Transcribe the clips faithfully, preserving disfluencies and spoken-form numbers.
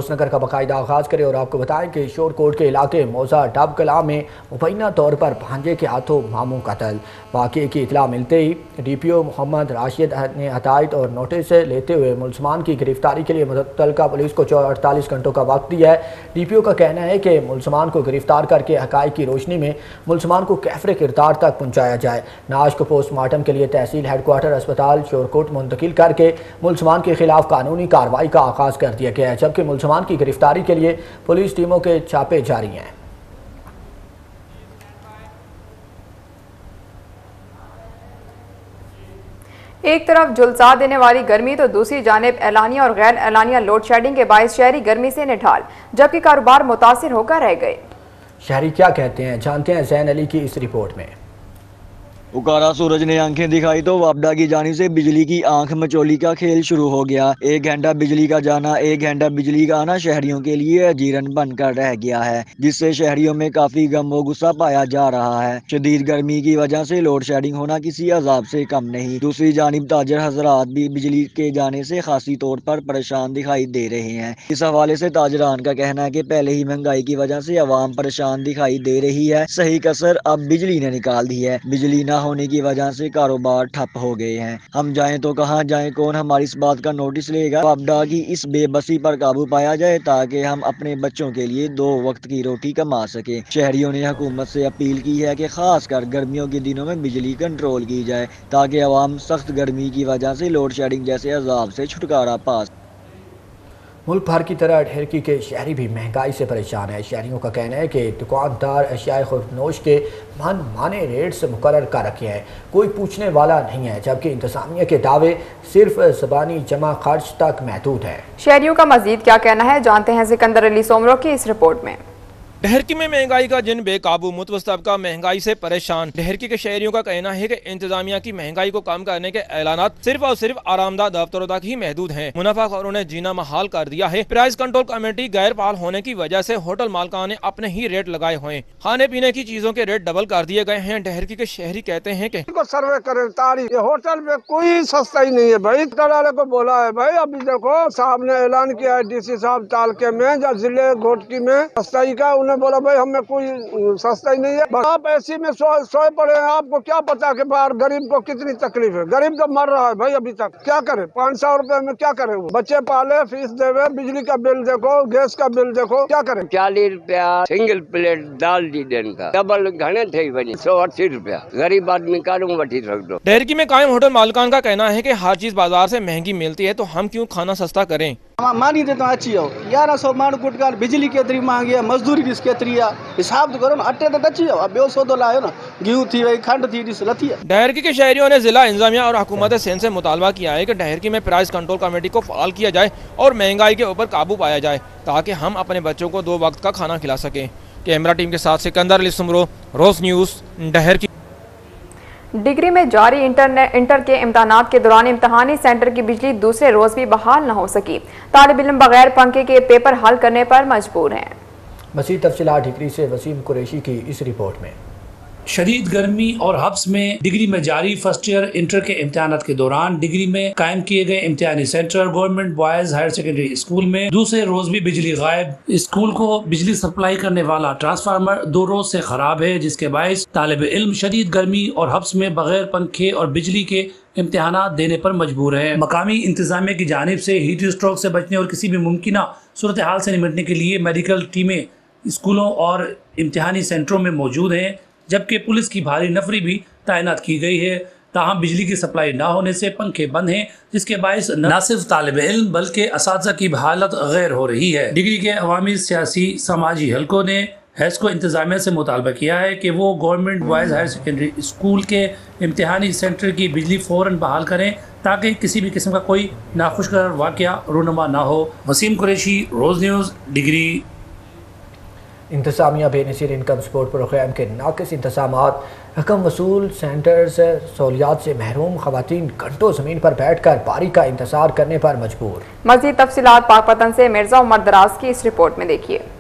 रोजनगर का बाकायदा आगाज़ करें और आपको बताएं कि शोरकोट के इलाके मौजा डब कला में मुबैना तौर पर भांजे के हाथों मामू कत्ल। वाक़े की इतला मिलते ही D P O Mohammad Rashid ने हदायत और नोटिस लेते हुए मुलजमान की गिरफ्तारी के लिए मुतल्लिका पुलिस को अड़तालीस घंटों का वक्त दिया है। डी पी ओ का कहना है कि मुलजमान को गिरफ्तार करके हक़ाइक़ की रोशनी में मुलजमान को कैफरे किरदार तक पहुँचाया जाए। नाश को पोस्टमार्टम के लिए तहसील हेडक्वार्टर अस्पताल शोरकोट मुंतकिल करके मुलजमान के खिलाफ कानूनी कार्रवाई का आगाज़ कर दिया गया है, जबकि मुलजमान की गिरफ्तारी के लिए पुलिस टीमों के छापे जारी हैं। एक तरफ झुलसा देने वाली गर्मी तो दूसरी जानिब एलानिया और गैर एलानिया लोड शेडिंग के बायस शहरी गर्मी से निठाल, जबकि कारोबार मुतासिर होकर रह गए। शहरी क्या कहते हैं, जानते हैं जैन अली की इस रिपोर्ट में। उकारा सूरज ने आंखें दिखाई तो वापडा की जानी से बिजली की आंख मचोली का खेल शुरू हो गया। एक घंटा बिजली का जाना, एक घंटा बिजली का आना शहरियों के लिए अजीरन बनकर रह गया है, जिससे शहरियों में काफी गम व गुस्सा पाया जा रहा है। शदीद गर्मी की वजह से लोड शेडिंग होना किसी अजाब से कम नहीं। दूसरी जानिब ताजर हजरात भी बिजली के जाने से खासी तौर पर परेशान दिखाई दे रहे हैं। इस हवाले से ताजरान का कहना है कि पहले ही महंगाई की वजह से अवाम परेशान दिखाई दे रही है, सही कसर अब बिजली ने निकाल दी है। बिजली न होने की वजह से कारोबार ठप हो गए हैं। हम जाएं तो कहां जाएं, कौन हमारी इस बात का नोटिस लेगा। वापडा की इस बेबसी पर काबू पाया जाए ताकि हम अपने बच्चों के लिए दो वक्त की रोटी कमा सके। शहरियों ने हुकूमत से अपील की है कि खास कर गर्मियों के दिनों में बिजली कंट्रोल की जाए ताकि अवाम सख्त गर्मी की वजह से लोड शेडिंग जैसे अजाब से छुटकारा पा। मुल्क भर की तरह ढेरकी के शहरी भी महंगाई से परेशान है। शहरियों का कहना है कि दुकानदार अशियाए खुर्दनोश के मन माने रेट्स मुकर्रर कर रखे हैं, कोई पूछने वाला नहीं है, जबकि इंतजामिया के दावे सिर्फ ज़बानी जमा खर्च तक महदूद है। शहरियों का मजीद क्या कहना है, जानते हैं सिकंदर अली सोमरो की इस रिपोर्ट में। ढेरकी में महंगाई का जिन बेकाबू, मुतवस्सित तबका महंगाई से परेशान। ढेरकी के शहरियों का कहना है कि इंतजामिया की महंगाई को कम करने के ऐलानात सिर्फ और सिर्फ आरामदा दफ्तरों तक ही महदूद हैं। मुनाफाखोरों ने जीना महाल कर दिया है। प्राइस कंट्रोल कमेटी गैर फाल होने की वजह से होटल मालकान ने अपने ही रेट लगाए हुए हैं। खाने पीने की चीजों के रेट डबल कर दिए गए हैं। ढेरकी के शहरी कहते हैं कि सर्वे करें तारीख, ये होटल में कोई सस्ता ही नहीं है भाई। वाले को बोला है भाई, अभी देखो साहब ने ऐलान किया है, डी सी साहब तालके में या जिले घोटकी में सस्ताई का, उन्हें बोला भाई हमें कोई सस्ता ही नहीं है। आप ऐसी में सो, सोए पड़े हैं, आपको क्या पता कि बाहर गरीब को कितनी तकलीफ है। गरीब तो मर रहा है भाई अभी तक, क्या करे। पाँच सौ रुपए में क्या करे, वो बच्चे पाले, फीस देवे, बिजली का बिल देखो, गैस का बिल देखो, क्या करे। चालीस रुपया सिंगल प्लेट दाल दी दिन का, डबल घने थे बनी सौ अस्सी रुपया, गरीब आदमी का वठी सकते। ढेरकी में कायम होटल मालकान का कहना है कि हर चीज बाजार से महंगी मिलती है, तो हम क्यों खाना सस्ता करें। मानी देता तो अची आओ ग्यारह सौ माण्हू गुटकार, बिजली केतरी महंगी है, मजदूरी ॾिस केतरी आहे, हिसाब तो करो ना। अटे तो अची आओ, ॿियो सौदो लायो ना, गेहूं थी वई, खंड थी, ॾिस लथी है। ढेरकी के शहरियों ने जिला इंतजामिया और हुकूमत सिंध से मुतालबा किया है कि ढेरकी में प्राइस कंट्रोल कमेटी को फाल किया जाए और महंगाई के ऊपर काबू पाया जाए ताकि हम अपने बच्चों को दो वक्त का खाना खिला सकें। कैमरा टीम के साथ सिकंदर अली सुमरो, रोज न्यूज, ढेरकी। डिग्री में जारी इंटरनेट इंटर के इम्तहानात के दौरान इम्तहानी सेंटर की बिजली दूसरे रोज भी बहाल न हो सकी। तालिब इल्म बगैर पंखे के पेपर हल करने पर मजबूर हैं। मज़ीद तफसीलात डिग्री से वसीम कुरैशी की इस रिपोर्ट में। शदीद गर्मी और हब्स में डिग्री में जारी फर्स्ट ईयर इंटर के इम्तिहानात के दौरान डिग्री में कायम किए गए इम्तिहानी centre government boys higher secondary school में दूसरे रोज भी बिजली गायब। स्कूल को बिजली सप्लाई करने वाला ट्रांसफार्मर दो रोज से खराब है, जिसके बायस तालिब इल्म शदीद गर्मी और हब्स में बगैर पंखे और बिजली के इम्तिहानात देने पर मजबूर है। मकामी इंतजामिया की जानिब से हीट स्ट्रोक से बचने और किसी भी मुमकिन सूरत हाल से निपटने के लिए मेडिकल टीमें स्कूलों और इम्तिहानी सेंटरों में मौजूद हैं, जबकि पुलिस की भारी नफरी भी तैनात की गई है। ताहम बिजली की सप्लाई न होने से पंखे बंद हैं, जिसके बायस न सिर्फ तालिब इल्म बल्कि असातिज़ा की भी हालत गैर हो रही है। डिग्री के अवामी सियासी समाजी हलकों ने हैस्को इंतजामिया से मुतालबा किया है कि वो government boys higher secondary school के इम्तिहानी सेंटर की बिजली फ़ौरन बहाल करें ताकि किसी भी किस्म का कोई नाखुशगवार वाक़या रूनुमा ना हो। वसीम कुरैशी, रोज़ न्यूज़, डिग्री। इंतजामिया बेनज़ीर इनकम सपोर्ट प्रोग्राम के नाक़िस इंतज़ामात, रकम वसूल सेंटर्स सहूलियात से महरूम ख़वातीन घंटों ज़मीन पर बैठ कर बारी का इंतज़ार करने पर मजबूर। मज़ीद तफसीलात पाकपतन से मिर्ज़ा उमर दराज की इस रिपोर्ट में देखिए।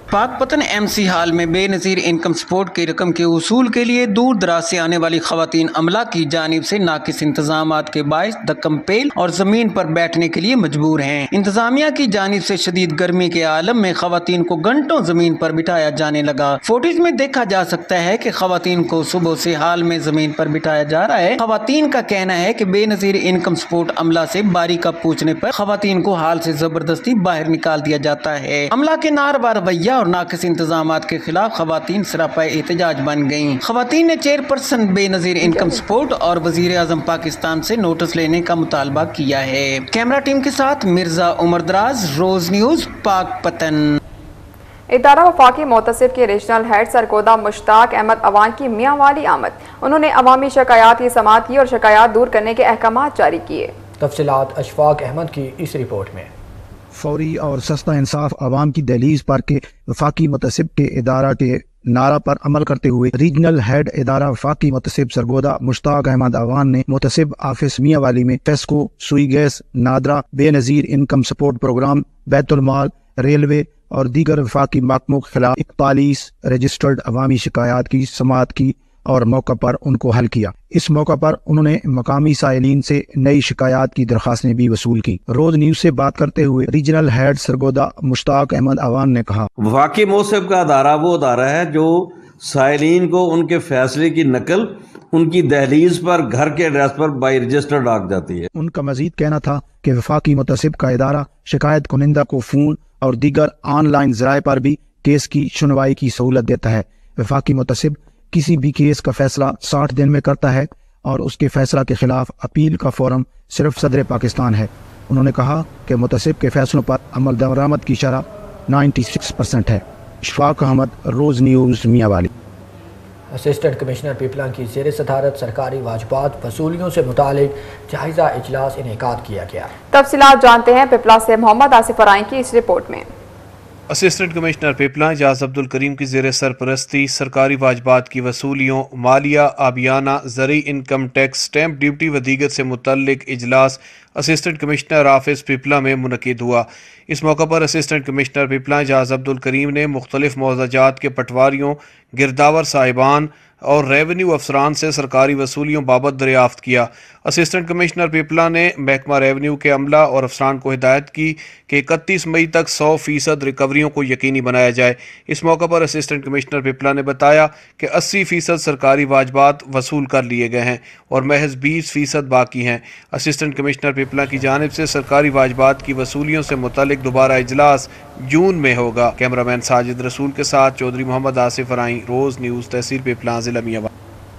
पाकपतन एमसी हाल में बेनज़ीर इनकम सपोर्ट की रकम के वसूल के लिए दूर दराज से आने वाली खवातीन अमला की जानिब से नाकिस इंतजामात के बायस धक्कम पेल और जमीन पर बैठने के लिए मजबूर हैं। इंतजामिया की जानिब से शदीद गर्मी के आलम में खवातीन को घंटों जमीन पर बिठाया जाने लगा। फोटोज में देखा जा सकता है कि खवातीन को सुबह से हाल में जमीन पर बिठाया जा रहा है। खवातीन का कहना है कि बेनज़ीर इनकम सपोर्ट अमला से बारी का पूछने पर खवातीन को हाल से जबरदस्ती बाहर निकाल दिया जाता है। अमला के नारवा रवैया और नाकिस इंतजामात के खिलाफ खवातीन सरापा एहतजाज बन गयी। खवातीन ने चेयरपर्सन बेनज़ीर इनकम सपोर्ट और वजीर आजम पाकिस्तान से नोटिस लेने का मुतालबा किया है। कैमरा टीम के साथ मिर्जा उमर दराज, रोज न्यूज, पाकपतन। इदारा वफाकी मोतसिब के रीजनल हेड सरगोदा मुश्ताक अहमद अवान की मियाँ वाली आमद। उन्होंने अवामी शिकायत की समाअत की और शिकायत दूर करने के अहकामात जारी किए। तफसीलात अशफाक अहमद की इस रिपोर्ट में। फौरी और सस्ता इंसाफ आवाम की दहलीज पर के वफाकी मुतसिब के इदारा के नारा पर अमल करते हुए रीजनल हेड इदारा वफाकी मुतसिब सरगोदा मुश्ताक अहमद अवान ने मुतसिब ऑफिस मियाँ वाली में FESCO, Sui gas, NADRA, Benazir income support programme, Baitul Maal, railway और दीगर वफाकी महकमों के खिलाफ इकतालीस रजिस्टर्ड अवामी शिकायत की समाअत की और मौका पर उनको हल किया। इस मौका पर उन्होंने मकामी साइलिन से नई शिकायत की दरखास्तें भी वसूल की। रोज न्यूज से बात करते हुए रीजनल हेड सरगोदा मुश्ताक अहमद अवान ने कहा, वफाकी मोहसिब का अदारा वो अदारा है जो साइलिन को उनके फैसले की नकल उनकी दहलीज पर घर के एड्रेस पर बाई रजिस्टर डाक जाती है। उनका मजीद कहना था कि वफाकी मुतसिब का इदारा शिकायत कुनिंदा को फोन और दीगर ऑनलाइन जराए पर भी केस की सुनवाई की सहूलत देता है। वफाकी मुतसिब किसी भी केस का फैसला साठ दिन में करता है और उसके फैसला के खिलाफ अपील का फोरम सिर्फ सदर पाकिस्तान है। उन्होंने कहा कि मुतसिब के फैसलों पर अमल दरामद की शरह छियानवे परसेंट है। इशफाक अहमद, रोज न्यूज, मियाँ वाली। असिस्टेंट कमिश्नर पिपला की ज़ेर सदारत सरकारी वाजबात वसूलियों से मुतालिक जायजा इजलास इनेकाद किया गया। तफसीलात जानते हैं पिपला से मोहम्मद आसिफ फराई की इस रिपोर्ट में। असिस्टेंट कमिश्नर पिपला एजाज अब्दुल करीम की ज़ेर सरपरस्ती सरकारी वाजबात की वसूलियों, मालिया, आबियाना, ज़री इनकम टैक्स, स्टैम्प ड्यूटी व दीगर से मुतल्लिक इजलास असिस्टेंट कमिश्नर ऑफिस पिपला में मुनक़िद हुआ। इस मौका पर असिस्टेंट कमिश्नर पिपला एजाज अब्दुल करीम ने मुख्तलिफ मौज़ाजात के पटवारियों, गिरदावर साहिबान और रेवेन्यू अफसरान से सरकारी वसूलियों बाबत दरियाफ्त किया। असिस्टेंट कमिश्नर पिपला ने महकमा रेवेन्यू के अमला और अफसरान को हिदायत की कि इकतीस मई तक सौ फीसद रिकवरियों को यकीनी बनाया जाए। इस मौका पर असिस्टेंट कमिश्नर पिपला ने बताया कि अस्सी फीसद सरकारी वाजबात वसूल कर लिए गए हैं और महज बीस फीसद बाकी हैं। असिस्टेंट कमिश्नर पिपला की जानिब से सरकारी वाजबात की वसूलियों से मुतालिक दोबारा इजलास जून में होगा। कैमरामैन साजिद रसूल के साथ चौधरी मोहम्मद आसिफ फराई, रोज न्यूज़, तहसील पिपला, जिला मियां।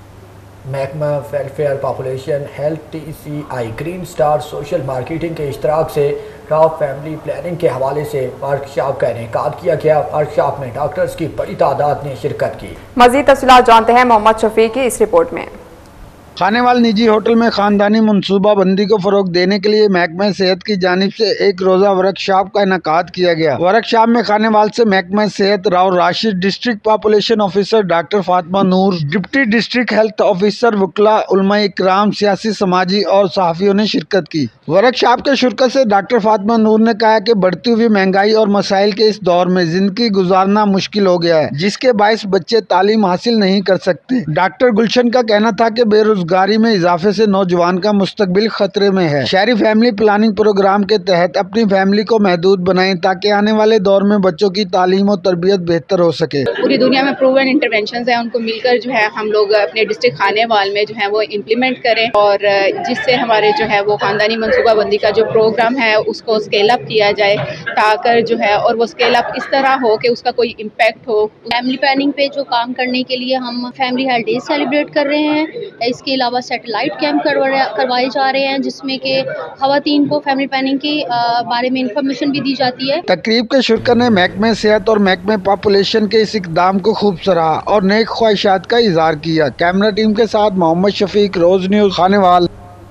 महकमा welfare population health T C I green star social marketing के इश्तराक से राव फैमिली प्लानिंग के हवाले से वर्कशॉप का इनेकाद किया गया। वर्कशॉप में डॉक्टर्स की बड़ी तादाद ने शिरकत की। मज़ीद तफसीलात जानते हैं मोहम्मद शफी की इस रिपोर्ट में। खानेवाल निजी होटल में खानदानी मनसूबाबंदी को फरोग देने के लिए महकमा सेहत की जानिब से एक रोजा वर्कशॉप का इनेकाद किया गया। वर्कशॉप में खानेवाल से महकमा सेहत Rao Rashid, district population officer doctor Fatima Noor, deputy district health officer वकला, उलमा इकराम, सियासी, समाजी और सहाफ़ियों ने शिरकत की। वर्कशॉप के शिरकत से डॉक्टर फातिमा नूर ने कहा कि बढ़ती हुई महंगाई और मसाइल के इस दौर में जिंदगी गुजारना मुश्किल हो गया है, जिसके बायस बच्चे तालीम हासिल नहीं कर सकते। डॉक्टर गुलशन का कहना था कि बेरोजगारी में इजाफे से नौजवान का मुस्तकबिल खतरे में है। शहरी फैमिली प्लानिंग प्रोग्राम के तहत अपनी फैमिली को महदूद बनाएं ताकि आने वाले दौर में बच्चों की तालीम और तरबियत बेहतर हो सके। पूरी दुनिया में प्रूवन इंटरवेंशंस हैं, उनको मिलकर जो है हम लोग अपने डिस्ट्रिक्ट खानेवाल में जो है वो इम्प्लीमेंट करें और जिससे हमारे जो है वो खानदानी मनसूबाबंदी का जो प्रोग्राम है उसको स्केल अप किया जाए ताकि जो है और वो स्केल अप इस तरह हो कि उसका कोई इम्पैक्ट हो। फैमिली प्लानिंग पे जो काम करने के लिए हम फैमिली हेल्थ डे सेलिब्रेट कर रहे हैं। इसके अलावा सैटेलाइट कैंप करवाए जा रहे हैं जिसमें कि खवातीन को फैमिली प्लानिंग के बारे में इंफॉर्मेशन भी दी जाती है। तकरीब के शिरकत ने महकमे सेहत और महकमे पॉपुलेशन के इस इकदाम को खूब सराहा और नेक ख्वाहिशात का इजहार किया। कैमरा टीम के साथ मोहम्मद शफीक, रोज न्यूज, खानेवाल।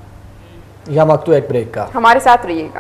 यह वक्त एक ब्रेक का, हमारे साथ रहिएगा।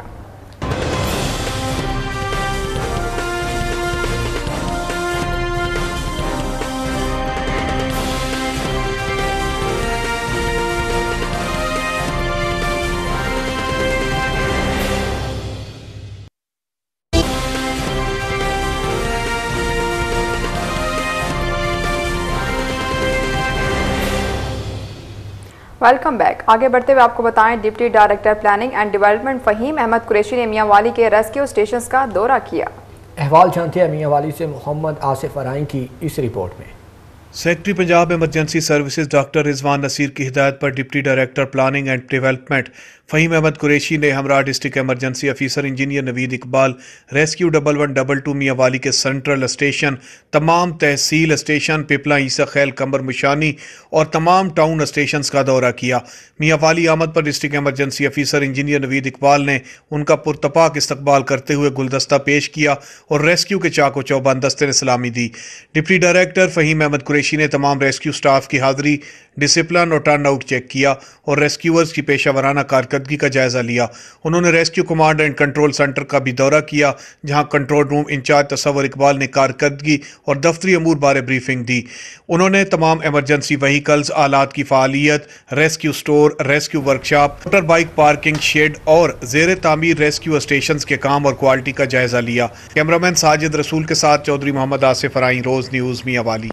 Welcome back. आगे बढ़ते हुए आपको बताएं, deputy director planning and development Faheem Ahmed Qureshi ने मियांवाली के रेस्क्यू स्टेशन का दौरा किया। अहवाल जानते हैं मियांवाली से मोहम्मद आसिफ अराई की इस रिपोर्ट में। Secretary Punjab emergency services doctor Rizwan Naseer की हिदायत पर deputy director planning and development Faheem Ahmed Qureshi ने हमरा district emergency officer engineer Naveed Iqbal, rescue double one double two Mianwali के सेंट्रल स्टेशन, तमाम तहसील स्टेशन पिपला ईसा खैल कमर मुशानी और तमाम टाउन स्टेशन का दौरा किया। मियांवाली आमद पर district emergency officer engineer Naveed Iqbal ने उनका पुरतपाक इस्तकबाल करते हुए गुलदस्ता पेश किया और रेस्क्यू के चाको चौबंद दस्ते ने सलामी दी। डिप्टी डायरेक्टर फ़हीम अहमद कुरैशी ने तमाम रेस्क्यू स्टाफ की हाजिरी, डिसिप्लिन और टर्न आउट चेक किया और रेस्क्यूअर्स की पेशा वराना कारकर्दगी का जायजा लिया। उन्होंने rescue command and control centre का भी दौरा किया, जहां control room incharge Tasawwar Iqbal ने कारकर्दगी और दफ्तरी अमूर बारे ब्रीफिंग दी। उन्होंने तमाम एमरजेंसी व्हीकल्स, आलात की फालियत, rescue store, rescue workshop, motor bike parking, shed और जेर तामीर रेस्क्यू स्टेशन के काम और क्वालिटी का जायजा लिया। कैमरामैन साजिद रसूल के साथ चौधरी मोहम्मद आसिफ अराई, रोज न्यूज़ मियांवाली।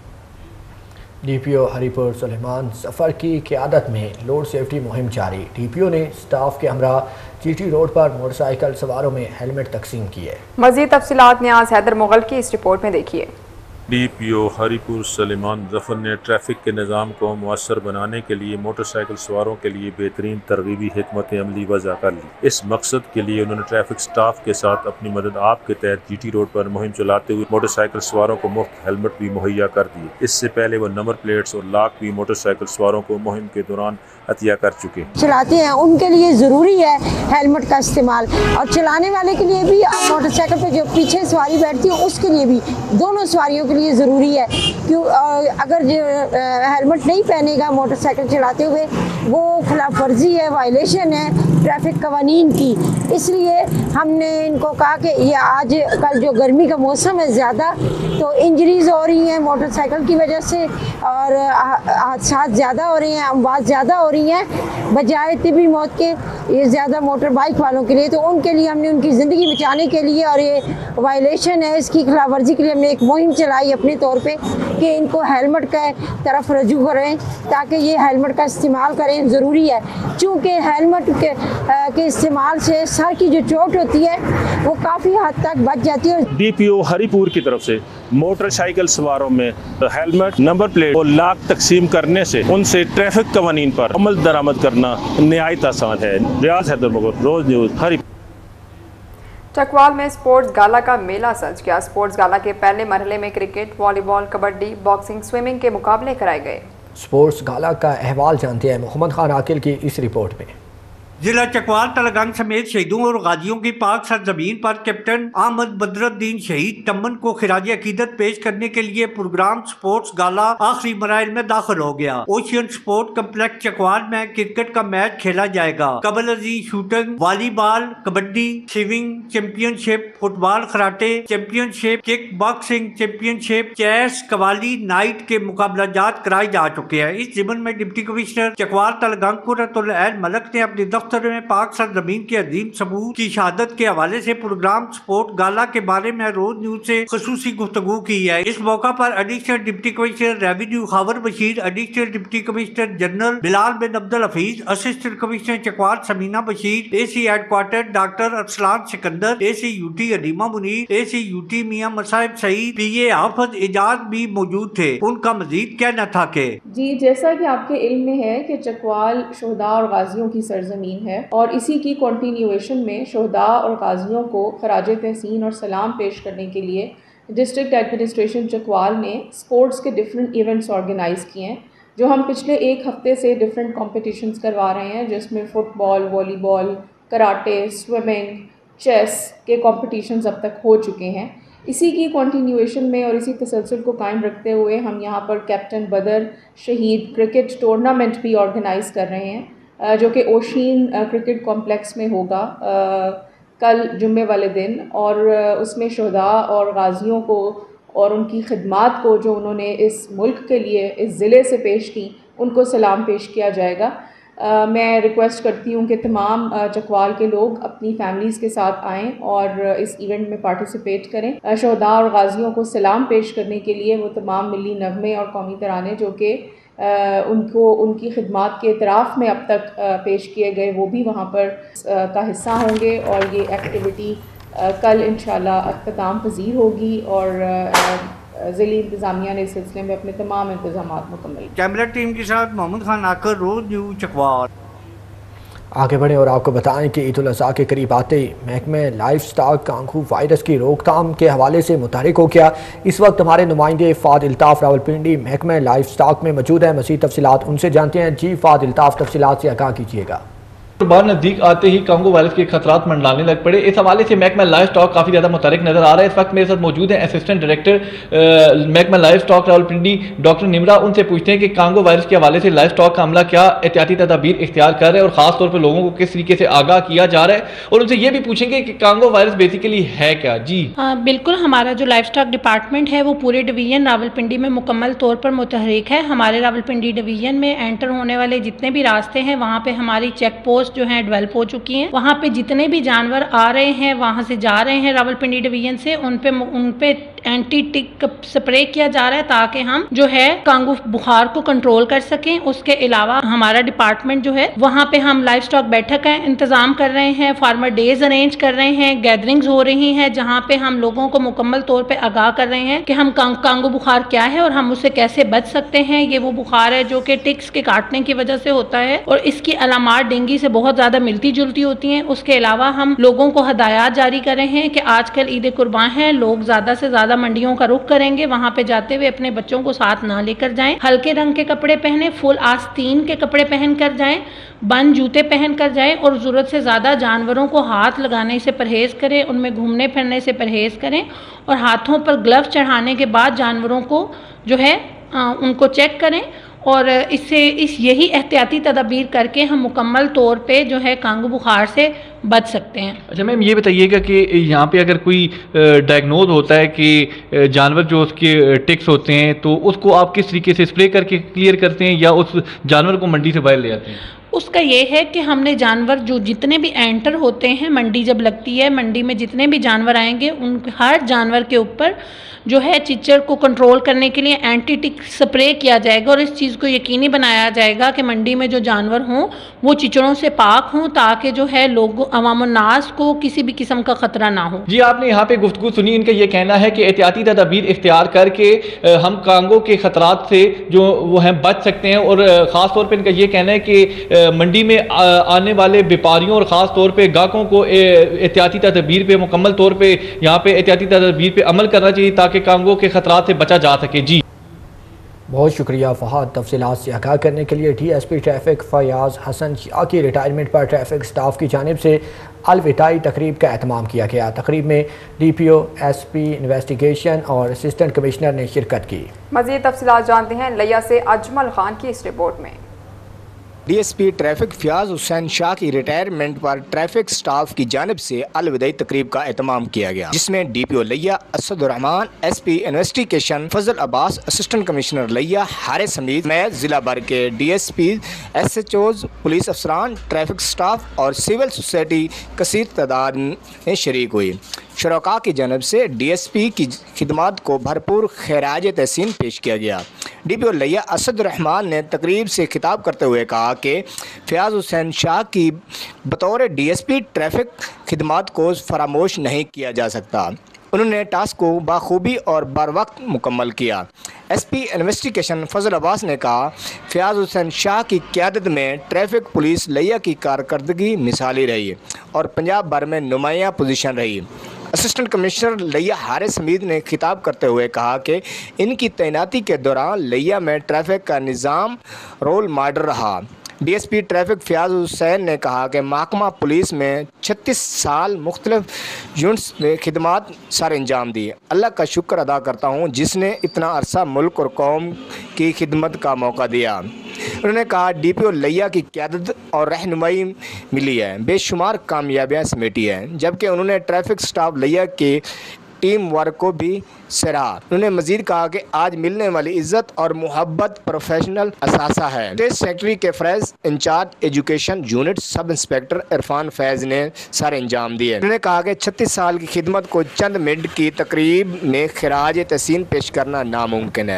डीपीओ हरीपुर सुलेमान सफ़र की क़यादत में रोड सेफ्टी मुहिम जारी। डीपीओ ने स्टाफ के हमरा जीटी रोड पर मोटरसाइकिल सवारों में हेलमेट तकसीम किए। मज़ीद तफसीलात न्याज़ हैदर मुगल की इस रिपोर्ट में देखिए। डीपीओ हरीपुर सलेमान जफर ने ट्रैफिक के निज़ाम को मुअस्सर बनाने के लिए मोटरसाइकिल सवारों के लिए बेहतरीन तरगीबी हिकमत अमली वज़ा कर ली। इस मकसद के लिए उन्होंने ट्रैफिक स्टाफ के साथ अपनी मदद आप के तहत जीटी रोड पर मुहिम चलाते हुए मोटरसाइकिल सवारों को मुफ्त हेलमेट भी मुहैया कर दिए। इससे पहले वो नंबर प्लेट्स और लाख भी मोटरसाइकिल सवारों को मुहिम के दौरान अतिया कर चुके चलाते हैं, उनके लिए ज़रूरी है हेलमेट का इस्तेमाल, और चलाने वाले के लिए भी, मोटरसाइकिल पर जो पीछे सवारी बैठती है उसके लिए भी, दोनों सवारियों के लिए ज़रूरी है। क्यों अगर हेलमेट नहीं पहनेगा मोटरसाइकिल चलाते हुए, वो खिलाफ वर्जी है, वायलेशन है ट्रैफिक कवानीन की। इसलिए हमने इनको कहा कि ये आज कल जो गर्मी का मौसम है ज़्यादा, तो इंजरीज हो रही हैं मोटरसाइकिल की वजह से और हादसा ज़्यादा हो रहे हैं, अमवात ज़्यादा हो रही हैं बजाय तिबी मौत के, ये ज़्यादा मोटर बाइक वालों के लिए। तो उनके लिए हमने उनकी ज़िंदगी बचाने के लिए, और ये वायलेशन है इसकी खिलाफ वर्जी के लिए हमने एक मुहिम चलाई अपने तौर पे कि इनको हेलमेट के तरफ रजू करें ताकि ये हेलमेट का इस्तेमाल करें। ज़रूरी है चूँकि हेलमेट के, के इस्तेमाल से सर की जो चोट होती है वो काफ़ी हद तक बच जाती है। डीपीओ हरीपुर की तरफ से मोटरसाइकिल सवारों में हेलमेट, नंबर प्लेट और लाख तकसीम करने से उनसे ट्रैफिक कवानीन पर अमल दरामद करना निहायत आसान है। रियाज हैदर मुगल, रोज न्यूज़, हरीपुर। चकवाल में स्पोर्ट्स गाला का मेला सज गया। स्पोर्ट्स गाला के पहले मरहले में cricket, volleyball, kabaddi, boxing, swimming के मुकाबले कराए गए। स्पोर्ट्स गाला का अहवाल जानते हैं मोहम्मद खान आकिल की इस रिपोर्ट में। जिला चकवाल तलगंग समेत शहीदों और गाजियों की पाक सरजमीन पर कैप्टन अहमद बदरुद्दीन शहीद तमन को खिराज अकीदत पेश करने के लिए प्रोग्राम स्पोर्ट्स गाला आखिरी मराइल में दाखिल हो गया। ओशियन स्पोर्ट कम्प्लेक्स चकवाल में क्रिकेट का मैच खेला जाएगा। कबल अजीज shooting, volleyball, kabaddi, swimming championship, football, karate championship, kick boxing championship, chess, qawwali night के मुकाबला जात कराए जा चुके हैं। इस जिमन में डिप्टी कमिश्नर चकवाल तलगंग कुर्रतुल ऐन मलक ने अपने दफ्तर में पाक सरजमीन के अजीम सबूत की शहादत के हवाले से प्रोग्राम स्पोर्ट गाला के बारे में रोज न्यूज से खसूसी गुफ्तगू की है। इस मौका पर additional deputy commissioner revenue Khawar Bashir, additional deputy commissioner general Bilal bin Abdul Hafeez, assistant commissioner Chakwal Sameena Bashir, A C headquarter doctor Arsalan Sikandar, A C U T Aleema Munir, A C U T Mian Masahib Saeed, P A Hafiz Ejaz भी मौजूद थे। उनका मजीद कहना था कि जी, जैसा कि आपके इल्म में है कि चकवाल शोहदा और गाजियों की सरजमीन है, और इसी की कंटिन्यूएशन में शोहदा और गाजियों को खराज तहसीन और सलाम पेश करने के लिए डिस्ट्रिक्ट एडमिनिस्ट्रेशन चकवाल ने स्पोर्ट्स के डिफरेंट इवेंट्स ऑर्गेनाइज़ किए हैं, जो हम पिछले एक हफ्ते से डिफरेंट कॉम्पिटिशन्स करवा रहे हैं, जिसमें football, volleyball, karate, swimming, chess के कॉम्पिटिशन्स अब तक हो चुके हैं। इसी की कंटिन्यूएशन में और इसी तसलसल को कायम रखते हुए हम यहाँ पर कैप्टन बदर शहीद क्रिकेट टूर्नामेंट भी ऑर्गेनाइज़ कर रहे हैं, जो कि ओशीन क्रिकेट कॉम्प्लेक्स में होगा कल जुम्मे वाले दिन, और उसमें शोहदा और गाजियों को और उनकी खिदमात को जो उन्होंने इस मुल्क के लिए इस ज़िले से पेश की, उनको सलाम पेश किया जाएगा। Uh, मैं रिक्वेस्ट करती हूँ कि तमाम uh, चकवाल के लोग अपनी फैमिलीज़ के साथ आएँ और uh, इस इवेंट में पार्टिसिपेट करें। uh, शोहदा और गाजियों को सलाम पेश करने के लिए वो तमाम मिली नगमे और कौमी तराने जो कि उनको उनकी खिदमात के इतराफ़ में अब तक पेश किए गए वो भी वहाँ पर का हिस्सा होंगे और ये एक्टिविटी कल इंशाल्लाह अख्ताम पजीर होगी और ज़िली इंतज़ामिया ने इस सिलसिले में अपने तमाम इंतजाम मुकम्मल। कैमरा टीम के साथ मोहम्मद खान आकर, रोज़ न्यूज़ चकवार। आगे बढ़ें और आपको बताएं कि ईद उल अज़हा के करीब आते ही महकमे लाइफ स्टॉक कांगू वायरस की रोकथाम के हवाले से मुतहरिक हो गया। इस वक्त हमारे नुमाइंदे फ़ाद इल्ताफ़ रावलपिंडी महकमे लाइफ स्टॉक में मौजूद है। मज़ीद तफसीलात उनसे जानते हैं। जी फ़ाद इल्ताफ़, तफसीलात से आगाह कीजिएगा। बार नजदीक आते ही कांगो वायरस के खतरात मंडलाने लग पड़े। इस हवाले से महकमा लाइफ स्टॉक काफ़ी ज़्यादा मुतहरिक नजर आ रहा है। इस वक्त मेरे साथ मौजूद है असिस्टेंट डायरेक्टर महकमा livestock Rawalpindi doctor Nimra. उनसे पूछते हैं कि कांगो वायरस के हवाले से लाइफ स्टॉक का अमला क्या एहतियाती तदाबीर इख्तियार कर रहे हैं और ख़ास तौर पर लोगों को किस तरीके से आगाह किया जा रहा है, और उनसे ये भी पूछेंगे कि कांगो वायरस बेसिकली है क्या। जी आ, बिल्कुल, हमारा जो लाइफ स्टॉक डिपार्टमेंट है वो पूरे डिवीजन रावलपिंडी में मुकम्मल तौर पर मुतहरिक है। हमारे रावलपिंडी डिवीजन में एंटर होने वाले जितने भी रास्ते हैं वहाँ पर हमारी चेक पोस्ट जो है डेवलप हो चुकी हैं। वहाँ पे जितने भी जानवर आ रहे हैं, वहाँ से जा रहे हैं रावलपिंडी डिवीजन से, उन पे उन पे एंटी टिक स्प्रे किया जा रहा है ताकि हम जो है कांगू बुखार को कंट्रोल कर सकें। उसके अलावा हमारा डिपार्टमेंट जो है वहाँ पे हम लाइफ स्टॉक बैठक का इंतजाम कर रहे हैं, फार्मर डेज अरेंज कर रहे हैं, गैदरिंग्स हो रही हैं जहाँ पे हम लोगों को मुकम्मल तौर पे आगाह कर रहे हैं कि हम कांगू बुखार क्या है और हम उससे कैसे बच सकते हैं। ये वो बुखार है जो कि टिक्स के काटने की वजह से होता है और इसकी अलामात डेंगू से बहुत ज़्यादा मिलती जुलती होती हैं। उसके अलावा हम लोगों को हदायत जारी कर रहे हैं कि आजकल ईद कुर्बान है, लोग ज़्यादा से ज़्यादा मंडियों का रुख करेंगे, वहाँ पे जाते हुए अपने बच्चों को साथ ना लेकर जाएं, हल्के रंग के कपड़े पहने, फुल आस्तीन के कपड़े पहन कर जाएं, बंद जूते पहन कर जाएं और ज़रूरत से ज़्यादा जानवरों को हाथ लगाने से परहेज़ करें, उनमें घूमने फिरने से परहेज़ करें और हाथों पर ग्लव्स चढ़ाने के बाद जानवरों को जो है आ, उनको चेक करें और इससे इस यही एहतियाती तदाबीर करके हम मुकम्मल तौर पे जो है कांगू बुखार से बच सकते हैं। अच्छा मैम, ये बताइएगा कि यहाँ पे अगर कोई डायग्नोज होता है कि जानवर जो उसके टिक्स होते हैं तो उसको आप किस तरीके से स्प्रे करके क्लियर करते हैं या उस जानवर को मंडी से बाहर ले आते हैं? उसका ये है कि हमने जानवर जो जितने भी एंटर होते हैं, मंडी जब लगती है, मंडी में जितने भी जानवर आएंगे उन हर जानवर के ऊपर जो है चिच्चर को कंट्रोल करने के लिए एंटी टिक स्प्रे किया जाएगा और इस चीज़ को यकीनी बनाया जाएगा कि मंडी में जो जानवर हों वो चिचड़ों से पाक हों ताकि जो है लोगों अवामुन्नास को किसी भी किस्म का ख़तरा ना हो। जी, आपने यहाँ पे गुफ्तगू सुनी, इनका ये कहना है कि एहतियाती तदाबीर इख्तियार करके हम कांगो के ख़तरात से जो वो हैं बच सकते हैं और ख़ास तौर पर इनका ये कहना है कि मंडी में आने वाले व्यापारियों और ख़ास तौर पर ग्राहकों को एहतियाती तदाबीर पर मुकम्मल तौर पर यहाँ पे एहतियाती तदाबीर पर अमल करना चाहिए ताकि कांगो के खतरात से बचा जा सके। जी बहुत शुक्रिया फहाद, तफसीलात से आगाह करने के लिए। D S P traffic Fayyaz Hassan Shah की रिटायरमेंट पर ट्रैफिक स्टाफ की जानिब से अलविदाई तकरीब का एहतमाम किया गया। तकरीब में D P O, S P investigation और असिस्टेंट कमिश्नर ने शिरकत की। मज़ीद तफसीलात जानते हैं लिया से अजमल खान की इस रिपोर्ट में। डीएसपी ट्रैफिक फयाज हुसैन शाह की रिटायरमेंट पर ट्रैफिक स्टाफ की जानिब से अलविदाई तकरीब का एहतमाम किया गया, जिसमें D P O Layyah Asadurrehman, S P investigation Fazal Abbas, assistant commissioner Layyah Haris Hameed, मैं जिला भर के D S P, S H Os, police अफसरान, ट्रैफिक स्टाफ और सिविल सोसाइटी कसीर तादाद में शरीक हुई। शुरका की जानब से डी एस पी की खिदमात को भरपूर खैराज तहसीन पेश किया गया। डी पी ओ लिया असदुर्रहमान ने तकरीब से खिताब करते हुए कहा कि फयाज हुसैन शाह की बतौर डी एस पी ट्रैफिक खिदमात को फरामोश नहीं किया जा सकता। उन्होंने टास्क को बाखूबी और बर वक्त मुकम्मल किया। S P investigation Fazal Abbas ने कहा, फयाज हुसैन शाह की क़यादत में ट्रैफिक पुलिस लिया की कारकर्दगी मिसाली रही और पंजाब भर में नुमाया पोजीशन रही। असिस्टेंट कमिश्नर लिया हारिस हमीद ने खिताब करते हुए कहा कि इनकी तैनाती के दौरान लिया में ट्रैफिक का निज़ाम रोल मॉडल रहा। D S P traffic Fayyaz Hussain ने कहा कि महकमा पुलिस में छत्तीस साल मुख्तलिफ यूनिट्स में खिदमात सर अंजाम दी। अल्लाह का शुक्र अदा करता हूँ जिसने इतना अरसा मुल्क और कौम की खिदमत का मौका दिया। उन्होंने कहा, डी पी ओ लिया की क़यादत और रहनुमाई मिली है, बेशुमार कामयाबियाँ समेटी हैं, जबकि उन्होंने ट्रैफिक स्टाफ लिया के टीम वर्क को भी सराहा। उन्होंने मजीद कहा कि आज मिलने वाली इज्जत और मोहब्बत प्रोफेशनल असासा है। स्टेट सेक्रेटरी के फ्रेज incharge education unit sub inspector Irfan Faiz ने सर अंजाम दिए। उन्होंने कहा कि छत्तीस साल की खिदमत को चंद मिनट की तकरीब में खिराज तहसीन पेश करना नामुमकिन है।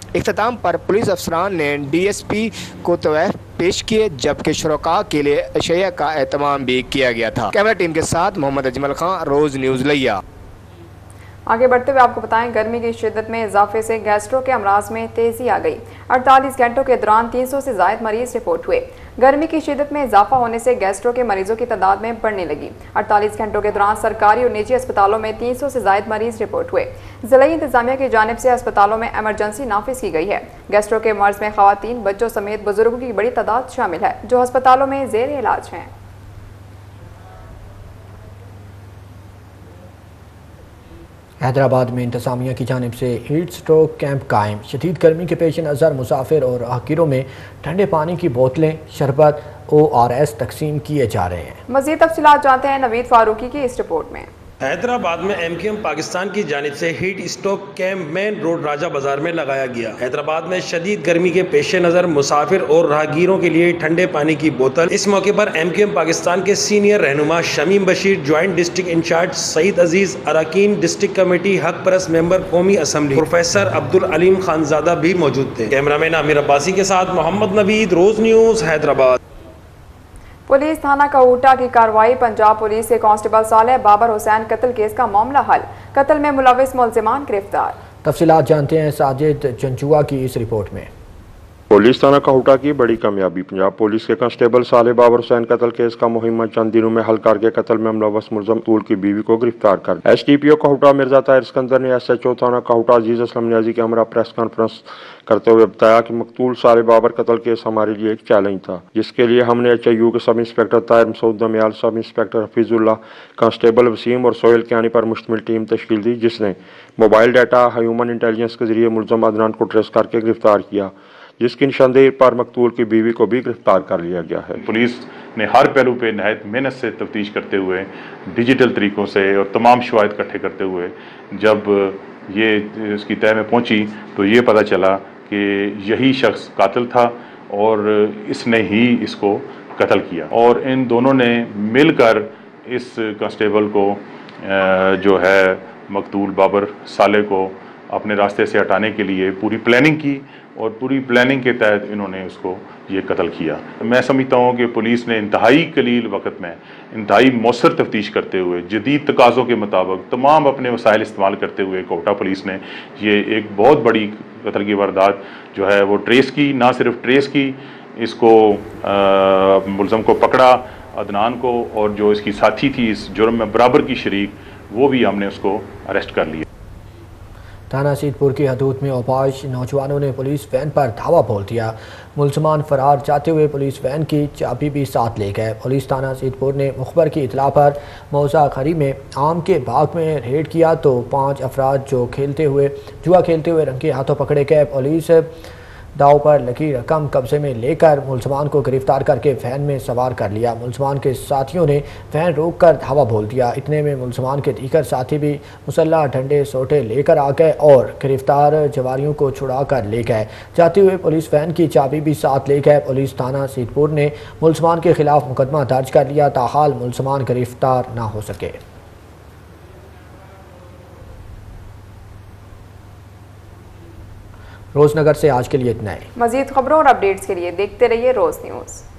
इख्तिताम पर पुलिस अफसरान ने डी एस पी को तोहफे पेश किए, जबकि शुरका के लिए अशैया का एहतमाम भी किया गया था। कैमरा टीम के साथ मोहम्मद अजमल खान, रोज न्यूज़ लिया। आगे बढ़ते हुए आपको बताएं, गर्मी की शिद्दत में इजाफे से गैस्ट्रो के अमराज में तेजी आ गई। अड़तालीस घंटों के दौरान तीन सौ से ज्यादा मरीज रिपोर्ट हुए। गर्मी की शिद्दत में इजाफा होने से गैस्ट्रो के मरीजों की तादाद में बढ़ने लगी। अड़तालीस घंटों के दौरान सरकारी और निजी अस्पतालों में तीन सौ से ज्यादा मरीज रिपोर्ट हुए। जिला इंतजामिया की जानिब से अस्पतालों में एमरजेंसी नाफिज की गई है। गैस्ट्रो के मर्ज में खवातीन, बच्चों समेत बुजुर्गों की बड़ी तादाद शामिल है जो अस्पतालों में जेर इलाज हैं। हैदराबाद में इंतजामिया की जानिब से हीट स्ट्रोक कैंप कायम। शदीद गर्मी के पेश नज़र मुसाफिर और राहगीरों में ठंडे पानी की बोतलें, शरबत, ओ आर एस तकसीम किए जा रहे हैं। मज़ीद तफसीलात जानते हैं नवीद फारूकी की इस रिपोर्ट में। हैदराबाद में एम क्यू एम पाकिस्तान की जानिब से heat stroke camp main road Raja Bazaar में लगाया गया। हैदराबाद में शदीद गर्मी के पेश नज़र मुसाफिर और राहगीरों के लिए ठंडे पानी की बोतल। इस मौके पर एम क्यू एम पाकिस्तान के सीनियर रहनुमा Shamim Bashir, joint district incharge Saeed Aziz, अरकान district committee, Haq Parast member कौमी असम्बली प्रोफेसर अब्दुल अलीम खानजादा भी मौजूद थे। कैमरामैन आमिर अब्बासी के साथ मोहम्मद नवीद, रोज न्यूज़, हैदराबाद। पुलिस थाना काऊटा की कार्रवाई। पंजाब पुलिस के कांस्टेबल सालेह बाबर हुसैन कत्ल केस का मामला हल। कत्ल में मुलविस मुल्जिमान गिरफ्तार। तफसीलात जानते हैं साजिद चंचुआ की इस रिपोर्ट में। पुलिस थाना काऊटा की बड़ी कामयाबी। पंजाब पुलिस के कांस्टेबल सालेह बाबर हुसैन कत्ल केस का मुहिम चंद दिनों में हल करके कत्ल में मुलव्वस मुल्ज़म मकतूल की बीवी को गिरफ्तार कर। S T P O Kauta Mirza Tahir Sikandar ने एस एच ओ थाना काऊटा अजीज असलम नियाजी के हमरा प्रेस कॉन्फ्रेंस करते हुए बताया कि मकतूल सालेह बाबर कत्ल केस हमारे लिए एक चैलेंज था, जिसके लिए हमने एच आई यू के sub inspector Tahir Masood दमियाल, sub inspector Hafizullah, constable Wasim और सोहेल कियानी पर मुश्तमिल टीम तश्कील दी, जिसने मोबाइल डाटा ह्यूमन इंटेलिजेंस के जरिए मुल्ज़म अदनान को ट्रेस करके गिरफ्तार किया, जिसकी निशानदेही पर मकतूल की बीवी को भी गिरफ्तार कर लिया गया है। पुलिस ने हर पहलू पे नहायत मेहनत से तफ्तीश करते हुए, डिजिटल तरीक़ों से और तमाम शवाहिद इकट्ठे करते हुए जब ये इसकी तय में पहुंची तो ये पता चला कि यही शख्स कातिल था और इसने ही इसको कत्ल किया। और इन दोनों ने मिलकर इस कांस्टेबल को जो है मकतूल बाबर सालेह को अपने रास्ते से हटाने के लिए पूरी प्लानिंग की और पूरी प्लानिंग के तहत इन्होंने उसको ये कत्ल किया। मैं समझता हूँ कि पुलिस ने इंतहाई कलील वक्त में इंतहाई मौसर तफ्तीश करते हुए जदीद तकाज़ों के मुताबिक तमाम अपने वसाइल इस्तेमाल करते हुए कोटा पुलिस ने ये एक बहुत बड़ी कत्ल की वारदात जो है वो ट्रेस की। ना सिर्फ ट्रेस की, इसको मुल्ज़म को पकड़ा, अदनान को, और जो इसकी साथी थी इस जुर्म में बराबर की शरीक, वो भी हमने उसको अरेस्ट कर लिया। थाना सीतपुर की हदूद में औपाश नौजवानों ने पुलिस वैन पर धावा बोल दिया। मुल्ज़मान फरार जाते हुए पुलिस वैन की चाबी भी साथ ले गए। पुलिस थाना सीतपुर ने मुखबर की इतला पर मौजा खरी में आम के बाग में रेड किया तो पाँच अफराद जो खेलते हुए जुआ खेलते हुए रंगे हाथों पकड़े गए। पुलिस दाव पर लगी रकम कब्जे में लेकर मुल्ज़मान को गिरफ्तार करके वैन में सवार कर लिया। मुल्ज़मान के साथियों ने वैन रोककर धावा बोल दिया। इतने में मुल्ज़मान के दीगर साथी भी मुसल्ला डंडे सोटे लेकर आ गए और गिरफ्तार जवारियों को छुड़ा कर ले गए। जाते हुए पुलिस वैन की चाबी भी साथ ले गए। पुलिस थाना सीतपुर ने मुल्ज़मान के खिलाफ मुकदमा दर्ज कर लिया, ताहाल मुल्ज़मान गिरफ्तार ना हो सके। रोज़नगर से आज के लिए इतना ही। मज़ीद खबरों और अपडेट्स के लिए देखते रहिए रोज़ न्यूज़।